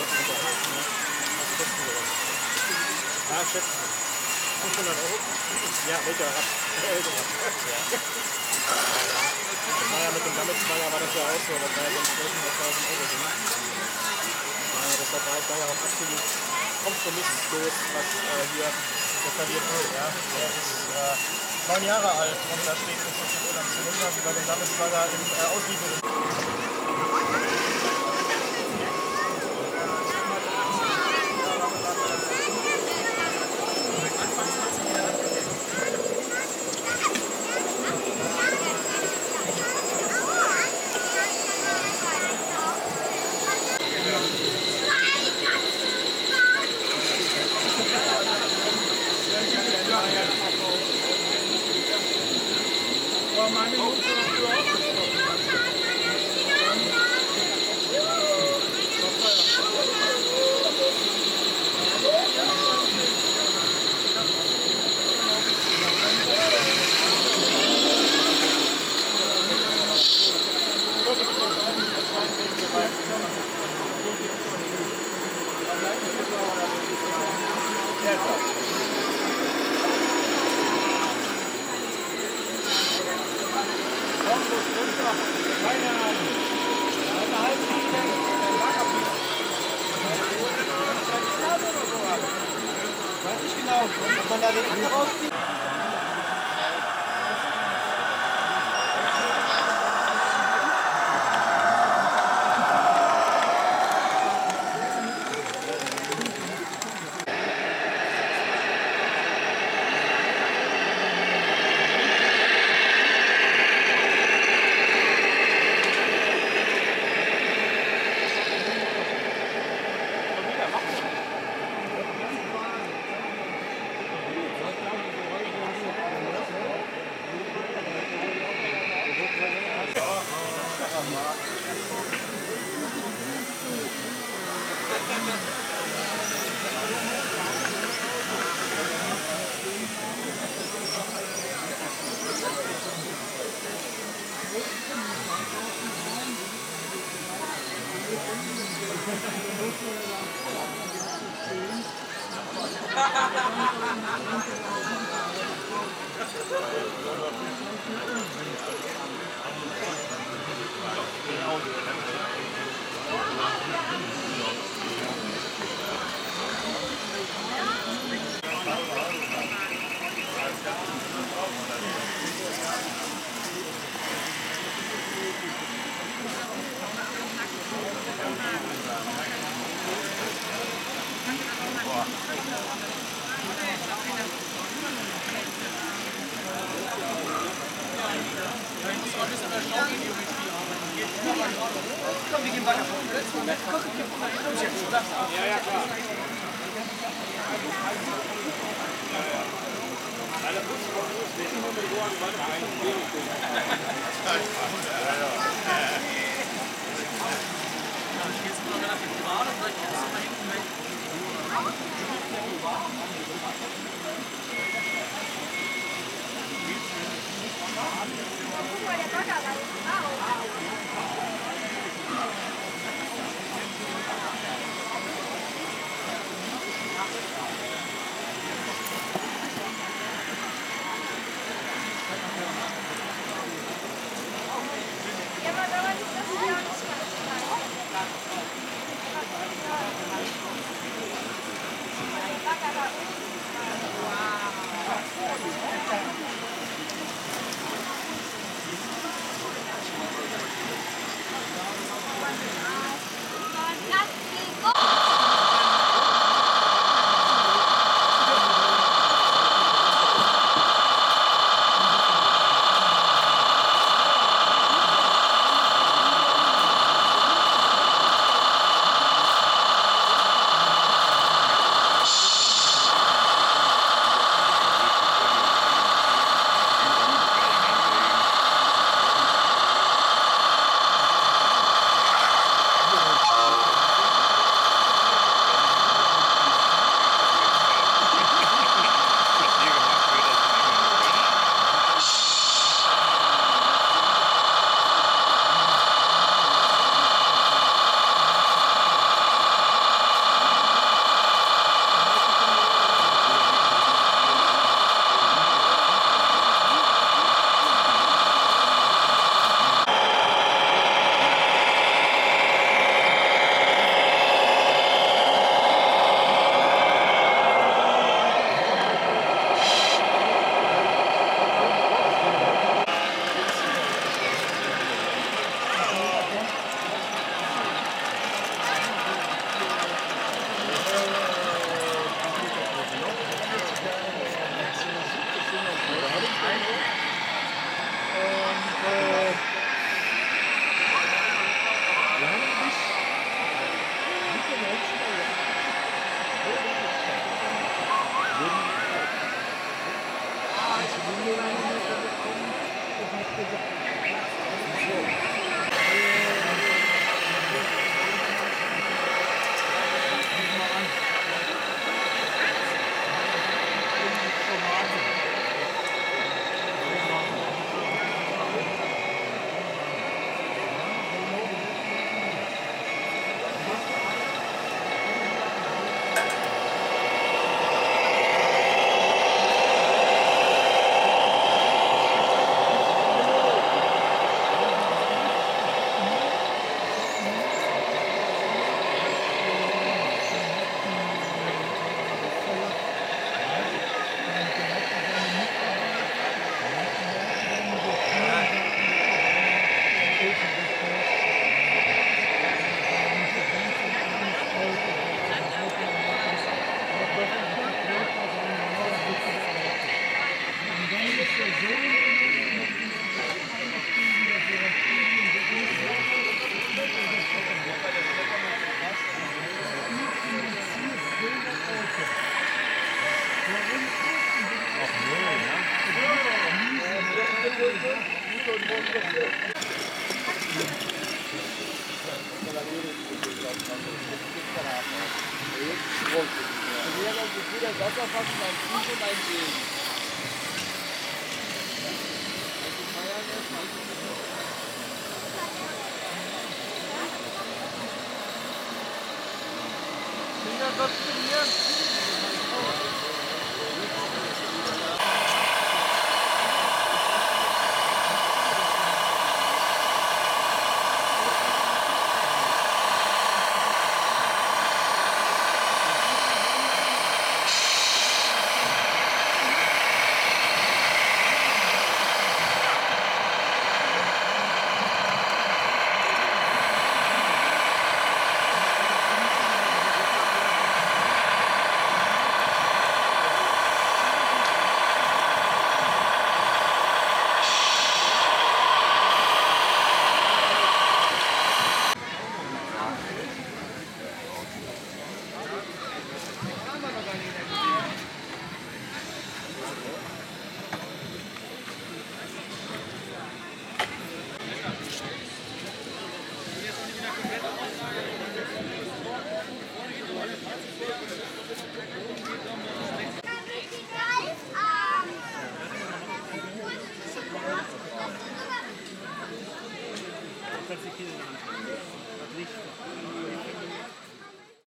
Ja, schätze. 500 Euro? Ja, welcher hat? Das war ja mit dem Gammelzweiger war das ja auch so, das war ja so ein 12.000 Euro Ding. Deshalb war ich da ja auch absolut kompromisslos, was hier repariert wird. Ja. Der ist 9 Jahre alt und da steht nicht so viel am Zylinder wie bei dem Gammelzweiger in Auslieferung. Weiß nicht genau, ob man da den Anker rauszieht. Ja, klar. Alle Busfahrer wissen nur mit Ohren weiter eigentlich. Ich jetzt mal relativ gerade, vielleicht jetzt mal hinten weg. Guck mal, der Bagger da ist drauf. Finger trotzdem hier.